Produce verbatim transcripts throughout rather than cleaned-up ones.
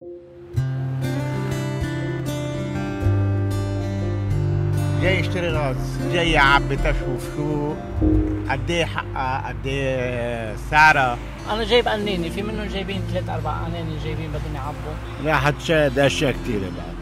جاي اشتري غاز، جاي اعبي اشوف شو قد ايه حقها، قد ايه سعرها. انا جايب قنينه، في منهم جايبين ثلاث اربع قناني جايبين بدهم يعبوا. راح تشاهد اشياء كثيره بعد.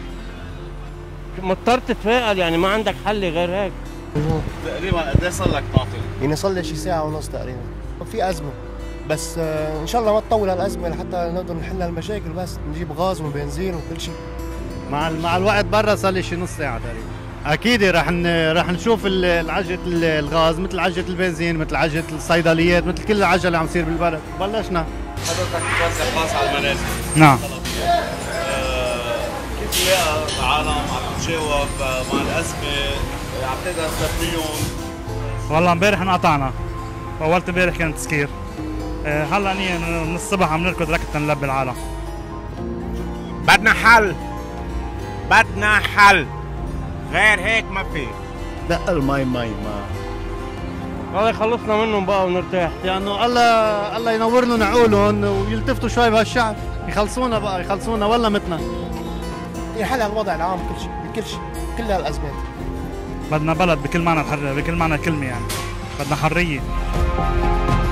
مضطر تتفائل يعني، ما عندك حل غير هيك. تقريبا قد ايه صار لك تعطل؟ يعني صار لي شي ساعة ونص تقريبا. في أزمة بس إن شاء الله ما تطول هالأزمة لحتى نقدر نحل المشاكل، بس نجيب غاز وبنزين وكل شيء. مع مع الوقت برا صار لي شي نص ساعة تقريبا. أكيد رح راح نشوف العجلة الغاز مثل عجلة البنزين، مثل عجلة الصيدليات، مثل كل العجلة اللي عم تصير بالبلد. بلشنا. حضرتك بتوزع غاز على المنازل. نعم. آه كيف تلاقي العالم عم تتجاوب مع الأزمة؟ عم تقدر تلبيهم؟ والله امبارح انقطعنا. أولت امبارح كان تسكير. هلا من الصبح عم نركض ركض نلبي العالم. بدنا حل، بدنا حل، غير هيك ما في. دق المي مي ما الله يخلصنا منهم بقى ونرتاح، لانه الله الله ينور لهم عقولهم ويلتفتوا شوي بهالشعب، يخلصونا بقى، يخلصونا ولا متنا. يحل الوضع العام كل شيء بكل شيء، كل هالازمات. بدنا بلد بكل معنى الحريه، بكل معنى الكلمه يعني، بدنا حريه.